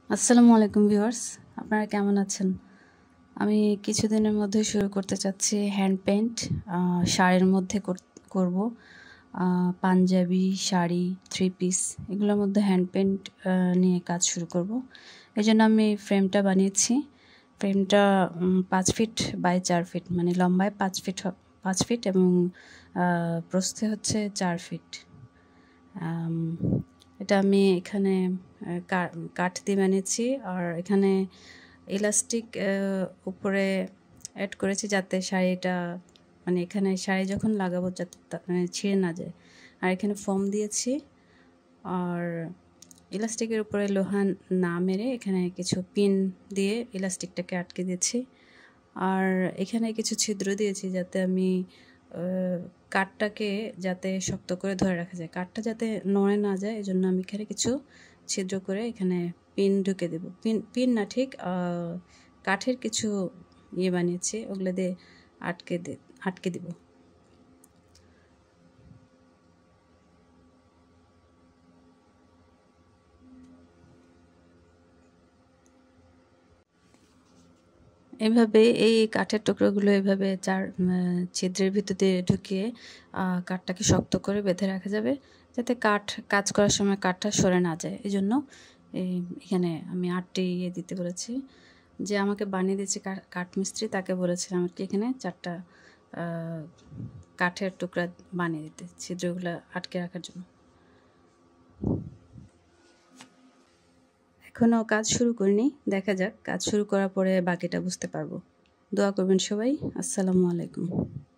আসসালামু আলাইকুম ভিউয়ার্স, আপনারা কেমন আছেন? আমি কিছুদিনের মধ্যে শুরু করতে চাচ্ছি হ্যান্ড পেইন্ট। শাড়ির মধ্যে করব পাঞ্জাবি শাড়ি, থ্রি পিস, এগুলোর মধ্যে হ্যান্ড পেইন্ট নিয়ে কাজ শুরু করব। এই জন্য আমি ফ্রেমটা বানিয়েছি। ফ্রেমটা 5 ফিট বাই 4 ফিট, মানে লম্বায় 5 ফিট এবং প্রস্থে হচ্ছে 4 ফিট। এটা আমি এখানে কাঠ দিয়ে বানিয়েছি, আর এখানে ইলাস্টিক উপরে অ্যাড করেছি যাতে শাড়িটা, মানে এখানে শাড়ি যখন লাগাবো যাতে ছিঁড়ে না যায়। আর এখানে ফোম দিয়েছি, আর ইলাস্টিকের উপরে লোহা না মেরে এখানে কিছু পিন দিয়ে ইলাস্টিকটাকে আটকে দিয়েছি। আর এখানে কিছু ছিদ্র দিয়েছি যাতে আমি কাঠটাকে যাতে শক্ত করে ধরে রাখা যায়, কাঠটা যাতে নড়ে না যায়, এই জন্য আমি এখানে কিছু ছিদ্র করে এখানে পিন ঢুকে দেব। পিন না, ঠিক কাঠের কিছু বানিয়েছি, ওগুলো দিয়ে আটকে দেব। এভাবে এই কাঠের টুকরোগুলো এভাবে ছিদ্রের ভিতর দিয়ে ঢুকিয়ে কাঠটাকে শক্ত করে বেঁধে রাখা যাবে, যাতে কাজ করার সময় কাঠটা সরে না যায়। এই জন্য এখানে আমি 8টি দিতে বলেছি। যে আমাকে বানিয়ে দিয়েছে কাঠমিস্ত্রি, তাকে বলেছিলাম আর কি এখানে 4টা কাঠের টুকরা বানিয়ে দিতে ছিদ্রগুলো আটকে রাখার জন্য। এখনও কাজ শুরু করিনি, দেখা যাক, কাজ শুরু করার পরে বাকিটা বুঝতে পারবো। দোয়া করবেন সবাই। আসসালামু আলাইকুম।